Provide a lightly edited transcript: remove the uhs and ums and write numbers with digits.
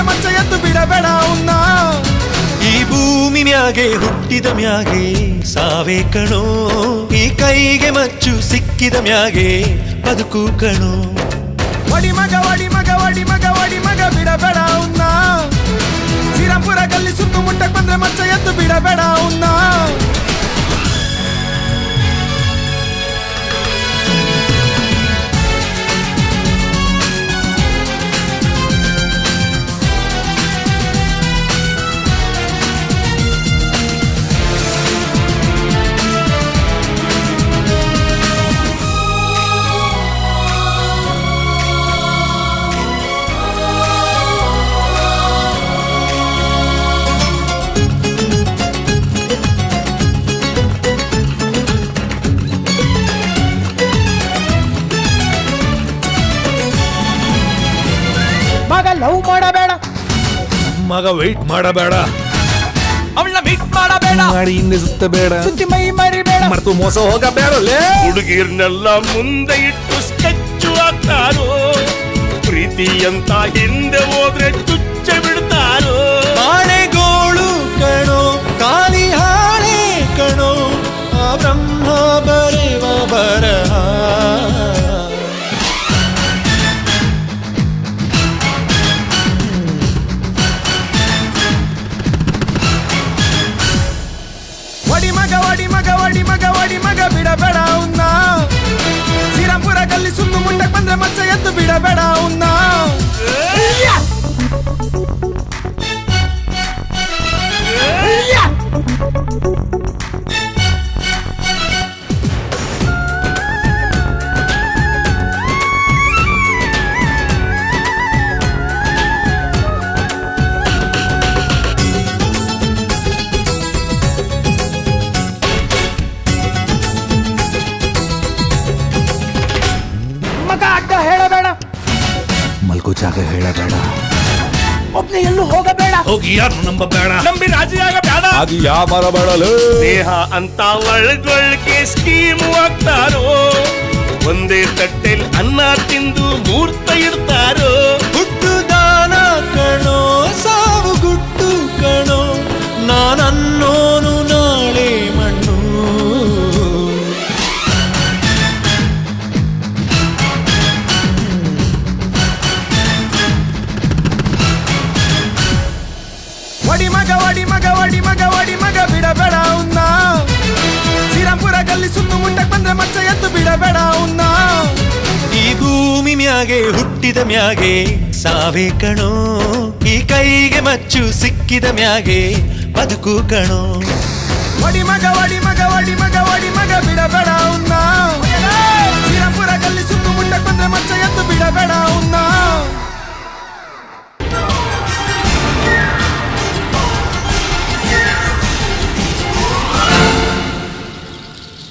ಮಚ್ಚ ಎದ್ದು ಬಿಡಬೇಡ ಅವನ್ನ ಈ ಭೂಮಿ ಮ್ಯಾಗೆ ಹುಟ್ಟಿದ ಮ್ಯಾಗೆ ಸಾವೇ ಕಣೋ ಈ ಕೈಗೆ ಮಚ್ಚು ಸಿಕ್ಕಿದ ಮ್ಯಾಗೆ ಬದುಕು ಕಣೋ ವಡಿ ಮಗ ವಡಿ ಮಗ ವಡಿ ಮಗ ವಡಿ ಮಗ ಬಿಡಬೇಡ ಅವನ್ನ ಶ್ರೀರಾಮ್ಪುರ ಗಲ್ಲಿ ಸುತ್ತಮುಟ್ಟಕ್ಕೆ ಬಂದ್ರೆ ಮಚ್ಚ ಎದ್ದು ಬಿಡಬೇಡ ಅವನ್ನ ಲವ್ ಮಾಡಬೇಡ ಮಗ ವೆಯ್ಟ್ ಮಾಡಬೇಡ ಅವಳನ್ನ ಮೀಟ್ ಮಾಡಬೇಡ ಮಾಡಿ ಇನ್ನಿಸುತ್ತ ಬೇಡ ಸುತ್ತಿ ಮೈ ಮರಿಬೇಡ ಮರೆತು ಮೋಸ ಹೋಗಬೇಡಲೇ ಹುಡುಗಿರ್ನೆಲ್ಲ ಮುಂದೆ ಇಟ್ಟು ಸ್ಕೆಚ್ಚು ಹಾಕ್ತಾರೋ ಪ್ರೀತಿ ಅಂತ ಹಿಂದೆ ಹೋದ್ರೆ ತುಚ್ಚ ಬಿಡ್ತಾರೋ ಆಣೆಗೋಳು ಕಣೋ ಕಾಲಿ ಹಾಳೆ ಕಣೋ ಆ ಬ್ರಹ್ಮ ಬರೆವ ಬರಹ ವಡಿ ಮಗ ವಡಿ ಮಗ ವಡಿ ಮಗ ವಡಿ ಮಗ ಬಿಡಬೇಡ ಅವನ್ನ ಶ್ರೀರಾಮ್ಪುರ ಗಲ್ಲಿ ಸುತ್ತಮುಟ್ಟಕ್ಕೆ ಬಂದ್ರೆ ಮಚ್ಚ ಎದ್ದು ಬಿಡಬೇಡ ಅವನ್ನ ಹೇಳಬೇಡ ಮಲ್ಕೋ ಜಾಗ ಹೇಳಬೇಡ ಒಬ್ನೇ ಎಲ್ಲೂ ಹೋಗಬೇಡ ಹೋಗಿ ಯಾರು ನಂಬಬೇಡ ನಂಬಿ ರಾಜಿಯಾಗಬೇಡ ಅದು ಯಾ ಮರಬೇಡಲು ದೇಹ ಅಂತ ಒಳಗೊಳಗೆ ಸ್ಕೀಮ್ ಹಾಕ್ತಾರೋ ಒಂದೇ ತಟ್ಟೆಲ್ ಅನ್ನ ತಿಂದು ಮೂರ್ತ ಇಡ್ತಾರೋ ಹುಟ್ಟು ದಾನ ಕಣೋ ಸಾವು ಗುಟ್ಟು ಕಣೋ ನಾನನ್ನೋನು ನಾಳೆ ಮಣ್ಣು ವಡಿ ಮಗ ವಡಿ ಮಗ ವಡಿ ಮಗ ವಡಿ ಮಗ ಬಿಡಬೇಡ ಅವನ್ನ ಶ್ರೀರಾಮ್ಪುರ ಗಲ್ಲಿ ಸುತ್ತಮುಟ್ಟಕ್ಕೆ ಬಂದ್ರೆ ಮಚ್ಚ ಎದ್ದು ಬಿಡಬೇಡ ಅವನ್ನ ಈ ಭೂಮಿ ಮ್ಯಾಗೆ ಹುಟ್ಟಿದ ಮ್ಯಾಗೆ ಸಾವೇ ಕಣೋ ಈ ಕೈಗೆ ಮಚ್ಚು ಸಿಕ್ಕಿದ ಮ್ಯಾಗೆ ಬದುಕು ಕಣೋ ವಡಿ ಮಗ ವಡಿ ಮಗ ವಡಿ ಮಗ ವಡಿ ಮಗ ಬಿಡಬೇಡ ಅವನ್ನ ಶ್ರೀರಾಮ್ಪುರ ಗಲ್ಲಿ